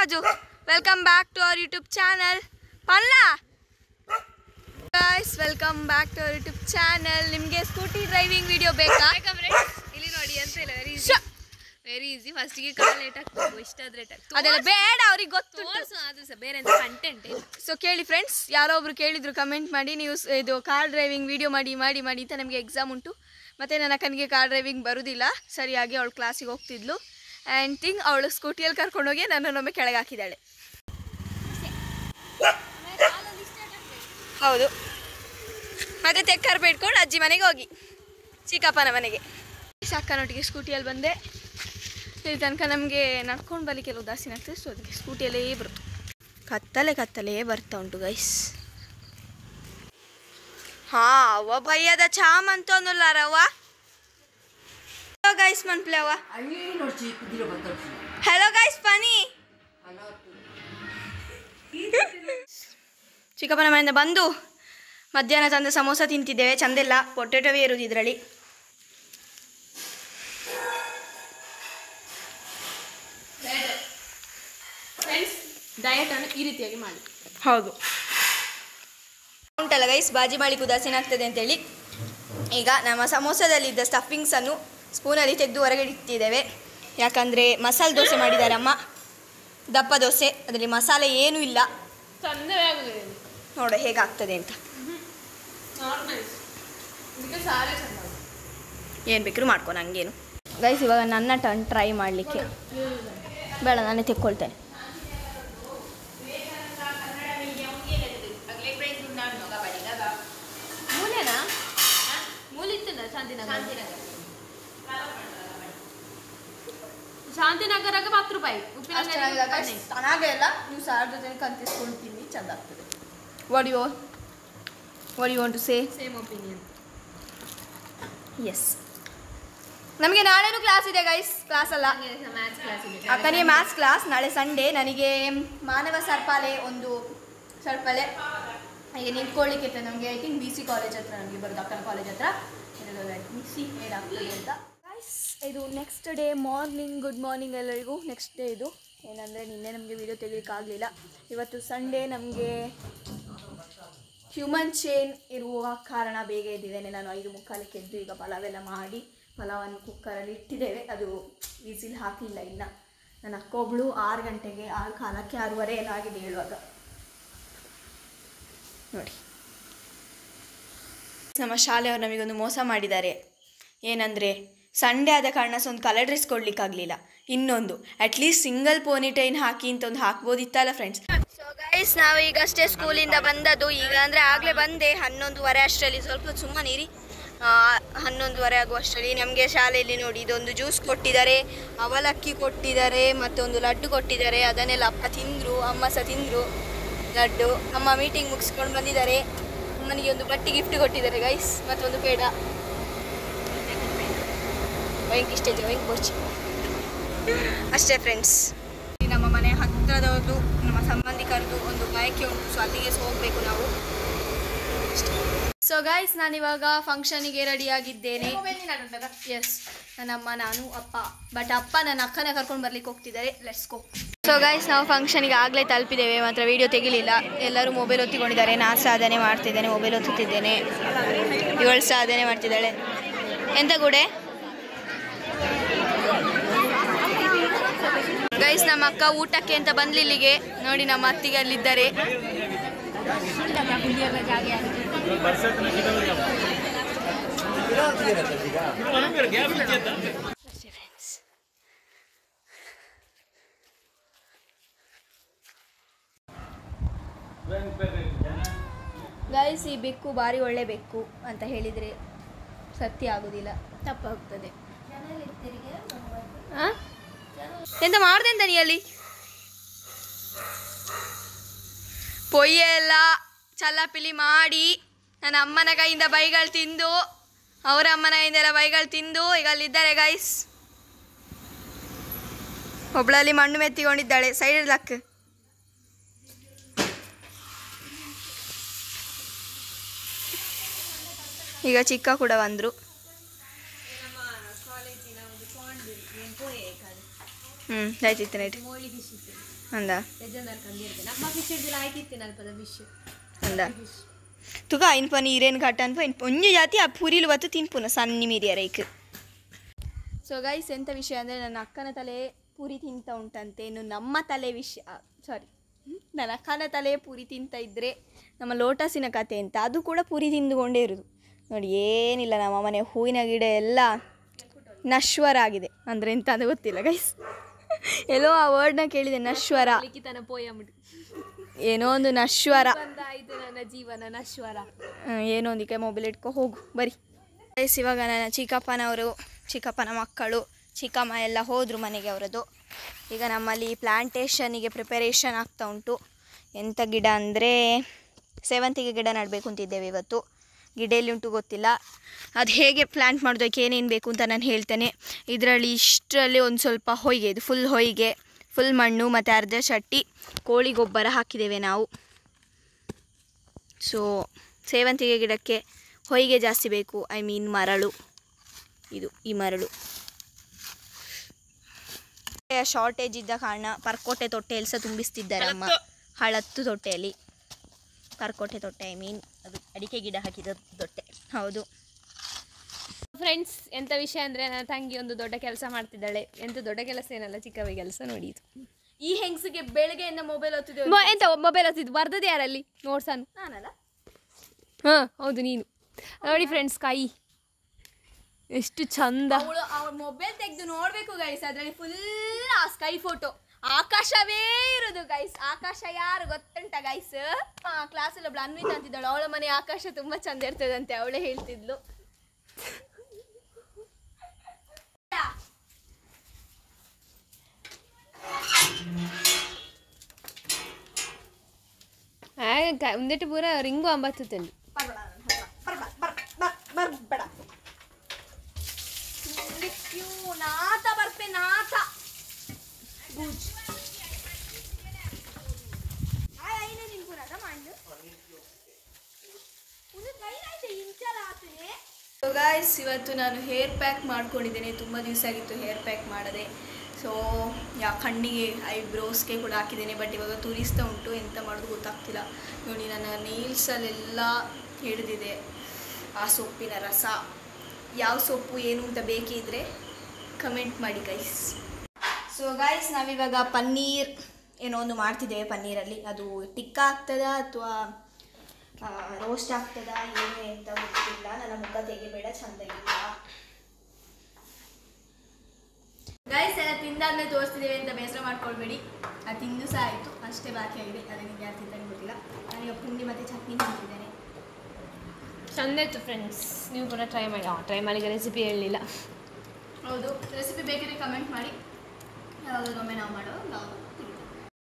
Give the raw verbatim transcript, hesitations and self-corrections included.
Raju. Welcome back to our YouTube channel. Panla. Guys, welcome back to our YouTube channel. Nimge scooty driving video beka? ಇಲ್ಲಿ ನೋಡಿ ಅಂತ ಇಲ್ಲ very easy very easy first ಗೆ call late ಆಗ್ತದೆ ಇಷ್ಟಾದ್ರೆ late ಆಗ್ತದೆ ಅದೆಲ್ಲ ಬೇಡ ಅವರಿಗೆ ಗೊತ್ತು ತೋರ್ಸು ಅದು ಸಹ ಬೇರೆ ಎಂತ ಕಂಟೆಂಟ್ ಇಲ್ಲ ಸೊ ಕೇಳಿ ಫ್ರೆಂಡ್ಸ್ ಯಾರೋ ಒಬ್ರು ಕೇಳಿದ್ರು ಕಮೆಂಟ್ ಮಾಡಿ ನೀವು ಇದು ಕಾರ್ ಡ್ರೈವಿಂಗ್ ವಿಡಿಯೋ ಮಾಡಿ ಮಾಡಿ ಮಾಡಿ ಅಂತ ನಮಗೆ ಎಕ್ಸಾಮ್ ಉಂಟು ಮತ್ತೆ ನನ್ನ ಅಕ್ಕನಿಗೆ ಕಾರ್ ಡ್ರೈವಿಂಗ್ ಬರುವುದಿಲ್ಲ ಸರಿಯಾಗಿ ಅವಳು ಕ್ಲಾಸಿಗೆ ಹೋಗ್ತಿದ್ಲು ಆ್ಯಂಡ್ ಥಿಂಗ್ ಅವಳು ಸ್ಕೂಟಿಯಲ್ಲಿ ಕರ್ಕೊಂಡೋಗಿ ನನ್ನನ್ನೊಮ್ಮೆ ಕೆಳಗೆ ಹಾಕಿದ್ದಾಳೆ ಹೌದು ಮತ್ತೆ ತೆಕ್ಕರ್ ಬಿಟ್ಕೊಂಡು ಅಜ್ಜಿ ಮನೆಗೆ ಹೋಗಿ ಚಿಕ್ಕಪ್ಪನ ಮನೆಗೆ ಅಕ್ಕನೊಟ್ಟಿಗೆ ಸ್ಕೂಟಿಯಲ್ಲಿ ಬಂದೆ ಇಲ್ಲಿ ತನಕ ನಮಗೆ ನಡ್ಕೊಂಡು ಬರಲಿಕ್ಕೆ ಕೆಲವು ಉದಾಸೀನ ಆಗ್ತದೆ ಸೊ ಅದಕ್ಕೆ ಸ್ಕೂಟಿಯಲ್ಲೇ ಬರುತ್ತೆ ಕತ್ತಲೆ ಕತ್ತಲೇ ಬರ್ತಾ ಉಂಟು ಗೈಸ್ ಹಾ ಅವ ಭಯ್ಯದ ಚಾಮ್ ಅಂತ ಅನ್ನೋಲ್ಲಾರವ್ವ ಗೈಸ್ ಮನ್ಪ್ಲೆ ಅವ ಹಲೋ ಗೈಸ್ ಬನ್ನಿ ಚಿಕ್ಕಪ್ಪನ ಮನೆಯಿಂದ ಬಂದು ಮಧ್ಯಾಹ್ನ ತಂದ ಸಮೋಸ ತಿಂತಿದ್ದೇವೆ ಚಂದಿಲ್ಲ ಪೊಟೆಟೋವೇ ಇರೋದು ಇದರಲ್ಲಿ ಡಯಟ್ ಅನ್ನು ಈ ರೀತಿಯಾಗಿ ಮಾಡಿ ಹೌದು ಉಂಟಲ್ಲ ಗೈಸ್ ಬಾಜಿ ಮಾಡಿ ಉದಾಸೀನ ಆಗ್ತದೆ ಅಂತೇಳಿ ಈಗ ನಮ್ಮ ಸಮೋಸದಲ್ಲಿದ್ದ ಸ್ಟಫಿಂಗ್ಸನ್ನು ಸ್ಪೂನಲ್ಲಿ ತೆಗೆದು ಹೊರಗೆ ಇಟ್ಟಿದ್ದೇವೆ ಯಾಕಂದರೆ ಮಸಾಲೆ ದೋಸೆ ಮಾಡಿದ್ದಾರೆ ಅಮ್ಮ ದಪ್ಪ ದೋಸೆ ಅದರಲ್ಲಿ ಮಸಾಲೆ ಏನೂ ಇಲ್ಲ ನೋಡ ಹೇಗಾಗ್ತದೆ ಅಂತ ಏನು ಬೇಕಾದ್ರೂ ಮಾಡ್ಕೊ ನಂಗೇನು ಗೈಸ್ ಇವಾಗ ನನ್ನ ಟರ್ನ್ ಟ್ರೈ ಮಾಡಲಿಕ್ಕೆ ಬೇಡ ನಾನೇ ತೆಕ್ಕೊಳ್ತೇನೆ ಶಾಂತಿನಗರಕ್ಕೆ ಹತ್ತು ರೂಪಾಯಿ ಚೆನ್ನಾಗೇ ಇಲ್ಲ ನೀವು ಸಾವಿರ ಜೊತೆ ಕಲ್ತಿಸ್ಕೊಂಡು ತಿನ್ನಿ ಚಂದ ಆಗ್ತದೆ what you what you want to say same opinion ಎಸ್ ನಮಗೆ ನಾಳೆನೂ ಕ್ಲಾಸ್ ಇದೆ ಗೈಸ್ ಕ್ಲಾಸ್ ಅಲ್ಲ ಮ್ಯಾಥ್ಸ್ ಕ್ಲಾಸ್ ಇದೆ ಅಕ್ಕನಿಗೆ ಮ್ಯಾಥ್ಸ್ ಕ್ಲಾಸ್ ನಾಳೆ ಸಂಡೇ ನನಗೆ ಮಾನವ ಸರ್ಪಾಲೆ ಒಂದು ಸರ್ಪಾಲೆ ಈಗ ನಿಂತ್ಕೊಳ್ಳಿಕ್ಕೆ ಇರ್ತದೆ ನಮಗೆ I think B C college ಹತ್ರ ನಮಗೆ ಬರೋದು ಅಕ್ಕನ ಕಾಲೇಜ್ ಹತ್ರ ಸಿ ಏನಾಗ್ತದೆ ಅಂತ ಗೈಸ್ ಇದು next day morning good morning ಎಲ್ಲರಿಗೂ ನೆಕ್ಸ್ಟ್ ಡೇ ಇದು ಏನಂದರೆ ನಿನ್ನೆ ನಮಗೆ ವೀಡಿಯೋ ತೆಗಿಲಿಕ್ಕಾಗಲಿಲ್ಲ ಇವತ್ತು ಸಂಡೇ ನಮಗೆ ಹ್ಯೂಮನ್ ಚೈನ್ ಇರುವ ಕಾರಣ ಬೇಗ ಎದ್ದಿದ್ದೇನೆ ನಾನು ಐದು ಮುಕ್ಕಾಲಕ್ಕೆ ಎದ್ದು ಈಗ ಪಲಾವೆಲ್ಲ ಮಾಡಿ ಪಲಾವನ್ನು ಕುಕ್ಕರಲ್ಲಿ ಇಟ್ಟಿದ್ದೇವೆ ಅದು ವಿಸಿಲ್ ಹಾಕಿಲ್ಲ ಇನ್ನು ನನ್ನ ಅಕ್ಕೊಬ್ಳು ಆರು ಗಂಟೆಗೆ ಆರು ಕಾಲಕ್ಕೆ ಆರೂವರೆ ಏನಾಗಿದೆ ಹೇಳುವಾಗ ನೋಡಿ ನಮ್ಮ ಶಾಲೆಯವರು ನಮಗೊಂದು ಮೋಸ ಮಾಡಿದ್ದಾರೆ ಏನಂದರೆ ಸಂಡೇ ಆದ ಕಾರಣ ಸಹ ಒಂದು ಕಲರ್ ಡ್ರೆಸ್ ಕೊಡಲಿಕ್ಕಾಗಲಿಲ್ಲ ಇನ್ನೊಂದು ಅಟ್ಲೀಸ್ಟ್ ಸಿಂಗಲ್ ಪೋನಿಟೈನ್ ಹಾಕಿ ಅಂತ ಒಂದು ಹಾಕ್ಬೋದಿತ್ತಲ್ಲ ಫ್ರೆಂಡ್ಸ್ ಸೊ ಗೈಸ್ ನಾವು ಈಗಷ್ಟೇ ಸ್ಕೂಲಿಂದ ಬಂದದ್ದು ಈಗ ಅಂದರೆ ಆಗಲೇ ಬಂದೆ ಹನ್ನೊಂದುವರೆ ಅಷ್ಟರಲ್ಲಿ ಸ್ವಲ್ಪ ಸುಮ್ಮನೆ ಇರಿ ಹನ್ನೊಂದುವರೆ ಆಗುವಷ್ಟರಲ್ಲಿ ನಮಗೆ ಶಾಲೆಯಲ್ಲಿ ನೋಡಿ ಇದೊಂದು ಜ್ಯೂಸ್ ಕೊಟ್ಟಿದ್ದಾರೆ ಅವಲಕ್ಕಿ ಕೊಟ್ಟಿದ್ದಾರೆ ಮತ್ತು ಒಂದು ಲಡ್ಡು ಕೊಟ್ಟಿದ್ದಾರೆ ಅದನ್ನೆಲ್ಲ ಅಪ್ಪ ತಿಂದರು ಅಮ್ಮ ಸಹ ತಿಂದರು ಲಡ್ಡು ಅಮ್ಮ ಮೀಟಿಂಗ್ ಮುಗಿಸ್ಕೊಂಡು ಬಂದಿದ್ದಾರೆ ಅಮ್ಮನಿಗೆ ಒಂದು ಬಟ್ಟೆ ಗಿಫ್ಟ್ ಕೊಟ್ಟಿದ್ದಾರೆ ಗೈಸ್ ಮತ್ತೊಂದು ಪೇಡ ವೈಂಕ್ ಇಷ್ಟೇ ವೈಂಕ್ ಬೋಚಿ ಅಷ್ಟೇ ಫ್ರೆಂಡ್ಸ್ ನಮ್ಮ ಮನೆ ಹತ್ತಿರದವ್ರದ್ದು ನಮ್ಮ ಸಂಬಂಧಿಕರದ್ದು ಒಂದು ಬಯಕೆ ಉಂಟು ಸೊ ಅಲ್ಲಿಗೆ ಹೋಗಬೇಕು ನಾವು ಸೊ ಗೈಸ್ ನಾನಿವಾಗ ಫಂಕ್ಷನಿಗೆ ರೆಡಿಯಾಗಿದ್ದೇನೆ ಎಸ್ ನನ್ನಮ್ಮ ನಾನು ಅಪ್ಪ ಬಟ್ ಅಪ್ಪ ನನ್ನ ಅಕ್ಕನ ಕರ್ಕೊಂಡು ಬರ್ಲಿಕ್ಕೆ ಹೋಗ್ತಿದ್ದಾರೆ ಲೆಟ್ಸ್ ಗೋ ಸೊ ಗೈಸ್ ನಾವು ಫಂಕ್ಷನಿಗೆ ಆಗಲೇ ತಲುಪಿದ್ದೇವೆ ಮಾತ್ರ ವೀಡಿಯೋ ತೆಗಿಲಿಲ್ಲ ಎಲ್ಲರೂ ಮೊಬೈಲ್ ಒತ್ತಿಕೊಂಡಿದ್ದಾರೆ ನಾನು ಸಾಧನೆ ಮಾಡ್ತಿದ್ದೇನೆ ಮೊಬೈಲ್ ಒತ್ತುತ್ತಿದ್ದೇನೆ ಇವಳು ಸಾಧನೆ ಮಾಡ್ತಿದ್ದಾಳೆ ಎಂತ ಗುಡೆ ಗೈಸ್ ನಮ್ಮ ಅಕ್ಕ ಊಟಕ್ಕೆ ಅಂತ ಬಂದ್ಲಿಲ್ಲಿಗೆ ನೋಡಿ ನಮ್ಮ ಅತ್ತಿಗೆ ಅಲ್ಲಿದ್ದಾರೆ ಗೈಸ್ ಈ ಬೆಕ್ಕು ಭಾರಿ ಒಳ್ಳೆ ಬೆಕ್ಕು ಅಂತ ಹೇಳಿದರೆ ಸತ್ಯ ಆಗೋದಿಲ್ಲ ತಪ್ಪಾಗ್ತದೆ ಎಂತ ಮಾಡಿದೆ ಅಂತ ನೀ ಅಲ್ಲಿ ಪೊಯ್ಯ ಎಲ್ಲ ಚಲ್ಲಾಪಿಲಿ ಮಾಡಿ ನನ್ನ ಅಮ್ಮನ ಕೈಯಿಂದ ಬೈಗಳು ತಿಂದು ಅವರ ಅಮ್ಮನ ಕೈಯಿಂದೆಲ್ಲ ಬೈಗಳು ತಿಂದು ಈಗ ಅಲ್ಲಿದ್ದಾರೆ ಗೈಸ್ ಒಬ್ಳಲ್ಲಿ ಮಣ್ಣು ಮೆತ್ತಿಕೊಂಡಿದ್ದಾಳೆ ಸೈಡ್ ಲಕ್ ಈಗ ಚಿಕ್ಕ ಕೂಡ ಬಂದರು ಹ್ಞೂ ಆಯ್ತಿತ್ತು ನೈಟ್ ಮೋಳಿ ಫಿಶ್ ಇತ್ತು ಅಂದ ಯಜಮಾನ್ ಕಂದಿರ್ತೆ ನಮ್ಮ ಫಿಶ್ ಹಿಡಿದಿಲ್ಲ ಆಯ್ತಿತ್ತು ಅಲ್ಪದ ಫಿಶ್ ಅಂದ ತುಕ ಇನ್ ಪನಿ ಇರೇನು ಘಾಟ ಅನ್ಪ ಇನ್ ಒಂಜಿ ಜಾತಿ ಆ ಪುರಿಲು ಬತ್ತು ತಿನ್ಪುನ ಸಣ್ಣ ಮೀರಿಯ ರೈಕ್. ಸೊ ಗೈಸ್ ಎಂಥ ವಿಷಯ ಅಂದರೆ ನನ್ನ ಅಕ್ಕನ ತಲೆ ಪೂರಿ ತಿಂತ ಉಂಟಂತೆ. ಇನ್ನು ನಮ್ಮ ತಲೆ ವಿಷಯ ಸಾರಿ ನನ್ನ ಅಕ್ಕನ ತಲೆ ಪೂರಿ ತಿಂತ ಇದ್ದರೆ ನಮ್ಮ ಲೋಟಸಿನ ಕತೆ ಅಂತ ಅದು ಕೂಡ ಪೂರಿ ತಿಂದುಕೊಂಡೇ ಇರೋದು. ನೋಡಿ ಏನಿಲ್ಲ ನಮ್ಮ ಮನೆ ಹೂವಿನ ಗಿಡ ಎಲ್ಲ ನಶ್ವರ ಆಗಿದೆ. ಅಂದರೆ ಎಂತ ಅದು ಗೊತ್ತಿಲ್ಲ ಗೈಸ್, ಎಲ್ಲೋ ಆ ವರ್ಡ್ನ ಕೇಳಿದೆ, ನಶ್ವರ ಲಿಖಿತನ ಪೋಯಮ್ಡ್ ಏನೋ ಒಂದು ನಶ್ವರ ಆಯಿತು ನನ್ನ ಜೀವನ ನಶ್ವರ. ಏನೋ ಒಂದಕ್ಕೆ ಮೊಬೈಲ್ ಇಟ್ಕೊ ಹೋಗು ಬರೀ ಗೈಸ್. ಇವಾಗ ನನ್ನ ಚಿಕ್ಕಪ್ಪನವರು ಚಿಕ್ಕಪ್ಪನ ಮಕ್ಕಳು ಚಿಕ್ಕಮ್ಮ ಎಲ್ಲ ಹೋದರು ಮನೆಗೆ ಅವರದ್ದು. ಈಗ ನಮ್ಮಲ್ಲಿ ಪ್ಲ್ಯಾಂಟೇಷನಿಗೆ ಪ್ರಿಪರೇಷನ್ ಆಗ್ತಾ ಉಂಟು. ಎಂಥ ಗಿಡ ಅಂದರೆ ಸೇವಂತಿಗೆ ಗಿಡ ನೆಡಬೇಕು ಅಂತಿದ್ದೇವೆ ಇವತ್ತು. ಗಿಡ ಎಲ್ಲಿ ಉಂಟು ಗೊತ್ತಿಲ್ಲ, ಅದು ಹೇಗೆ ಪ್ಲ್ಯಾಂಟ್ ಮಾಡೋದಕ್ಕೆ ಏನೇನು ಬೇಕು ಅಂತ ನಾನು ಹೇಳ್ತೇನೆ. ಇದರಲ್ಲಿ ಇಷ್ಟರಲ್ಲಿ ಒಂದು ಸ್ವಲ್ಪ ಹೊಯ್ಗೆ, ಇದು ಫುಲ್ ಹೊಯ್ಗೆ, ಫುಲ್ ಮಣ್ಣು ಮತ್ತು ಅರ್ಧ ಚಟ್ಟಿ ಕೋಳಿ ಗೊಬ್ಬರ ಹಾಕಿದ್ದೇವೆ ನಾವು. ಸೊ ಸೇವಂತಿಗೆ ಗಿಡಕ್ಕೆ ಹೊಯ್ಗೆ ಜಾಸ್ತಿ ಬೇಕು, ಐ ಮೀನ್ ಮರಳು. ಇದು ಈ ಮರಳು ಶಾರ್ಟೇಜ್ ಇದ್ದ ಕಾರಣ ಪರ್ಕೋಟೆ ತೊಟ್ಟೆಯಲ್ಲಿ ಸಹ ತುಂಬಿಸ್ತಿದ್ದಾರೆ ಅಮ್ಮ. ಹಳತ್ತು ತೊಟ್ಟೆಯಲ್ಲಿ ಪರ್ಕೋಟೆ ತೊಟ್ಟೆ, ಐ ಮೀನ್ ಅದು ಅಡಿಕೆ ಗಿಡ ಹಾಕಿದ ತೊಟ್ಟೆ. ಹೌದು ಫ್ರೆಂಡ್ಸ್, ಎಂಥ ವಿಷಯ ಅಂದರೆ ನನ್ನ ತಂಗಿ ಒಂದು ದೊಡ್ಡ ಕೆಲಸ ಮಾಡ್ತಿದ್ದಾಳೆ. ಎಂಥ ದೊಡ್ಡ ಕೆಲಸ ಏನಲ್ಲ, ಚಿಕ್ಕವೇ ಕೆಲಸ. ನೋಡಿ ಇದು ಈ ಹೆಂಗಸಿಗೆ ಬೆಳಗ್ಗೆಯಿಂದ ಮೊಬೈಲ್ ಓದ್ತಿದ್ದೆ. ಎಂತ ಮೊಬೈಲ್ ಓದ್ತಿದ್ದು ಬರ್ದದ್ದು ಯಾರಲ್ಲಿ ನೋಡ್ಸಾನು? ನಾನಲ್ಲ. ಹಾಂ ಹೌದು ನೀನು. ನೋಡಿ ಫ್ರೆಂಡ್ಸ್, ಕೈ ಎಷ್ಟು ಚಂದ. ಅವಳು ಅವ್ರ ಮೊಬೈಲ್ ತೆಗೆದು ನೋಡಬೇಕು ಗೈಸ್, ಅದರಲ್ಲಿ ಫುಲ್ ಆ ಸ್ಕೈ ಫೋಟೋ, ಆಕಾಶವೇ ಇರೋದು ಗೈಸ್. ಆಕಾಶ ಯಾರು ಗೊತ್ತುಂಟ ಗೈಸ್? ಆ ಕ್ಲಾಸಲ್ಲಿ ಒಬ್ಳು ಅನ್ವಿತ ಅಂತಿದ್ದಾಳು, ಅವಳ ಮನೆ ಆಕಾಶ ತುಂಬ ಚಂದ ಇರ್ತದಂತೆ, ಅವಳೇ ಹೇಳ್ತಿದ್ಲು. ಒಂದಿಟ್ಟು ಪೂರ ರಿಂಗು ಅಂಬತ್ತಲ್ಲಿ ನಾತ ಬರ್ಪೆ ನಾತ ಗಾಯ್ಸ್, ಇವತ್ತು ನಾನು ಹೇರ್ ಪ್ಯಾಕ್ ಮಾಡ್ಕೊಂಡಿದ್ದೇನೆ. ತುಂಬ ದಿವಸ ಆಗಿತ್ತು ಹೇರ್ ಪ್ಯಾಕ್ ಮಾಡದೆ. ಸೊ ಯಾ ಕಣ್ಣಿಗೆ ಐಬ್ರೋಸ್ಗೆ ಕೂಡ ಹಾಕಿದ್ದೇನೆ. ಬಟ್ ಇವಾಗ ತುರಿಸ್ತಾ ಉಂಟು, ಎಂತ ಮಾಡೋದು ಗೊತ್ತಾಗ್ತಿಲ್ಲ. ನೋಡಿ ನನ್ನ ನೇಲ್ಸಲ್ಲೆಲ್ಲ ಹಿಡಿದಿದೆ ಆ ಸೊಪ್ಪಿನ ರಸ. ಯಾವ ಸೊಪ್ಪು ಏನು ಅಂತ ಬೇಕಿದ್ರೆ ಕಮೆಂಟ್ ಮಾಡಿ ಗೈಸ್. ಸೊ ಗೈಸ್, ನಾವಿವಾಗ ಪನ್ನೀರ್ ಏನೋ ಒಂದು ಮಾಡ್ತಿದ್ದೇವೆ. ಪನ್ನೀರಲ್ಲಿ ಅದು ಟಿಕ್ಕ ಆಗ್ತದಾ ಅಥವಾ ರೋಸ್ಟ್ ಆಗ್ತದಾ ಏನು ಅಂತ ಗೊತ್ತಿಲ್ಲ. ನನ್ನ ಮುಖ ತೆಗಿಬೇಡ, ಚಂದ ಇಲ್ಲ ಗೈಸ್. ಎಲ್ಲ ತಿಂದಾದ್ಮೇಲೆ ತೋರಿಸ್ತಿದ್ದೇವೆ ಅಂತ ಬೇಸರ ಮಾಡ್ಕೊಳ್ಬೇಡಿ. ಅದು ತಿಂದು ಸಹ ಆಯಿತು, ಅಷ್ಟೇ ಬಾಕಿ ಆಗಿದೆ. ಅದಕ್ಕೆ ಯಾರು ತಿಂತಾನೆ ಗೊತ್ತಿಲ್ಲ. ನಾನೀಗ ಪುಂಡಿ ಮತ್ತು ಚಟ್ನಿ ಮಾಡ್ತಿದ್ದೇನೆ. ಚಂದ ಇತ್ತು ಫ್ರೆಂಡ್ಸ್, ನೀವು ಕೂಡ ಟ್ರೈ ಮಾಡಿ. ಟ್ರೈ ಮಾಡಿ, ರೆಸಿಪಿ ಹೇಳಲಿಲ್ಲ. ಹೌದು, ರೆಸಿಪಿ ಬೇಕಿದ್ರೆ ಕಮೆಂಟ್ ಮಾಡಿ. ಯಾವಾಗಲೊಮ್ಮೆ ನಾವು ಮಾಡೋ ನಾವು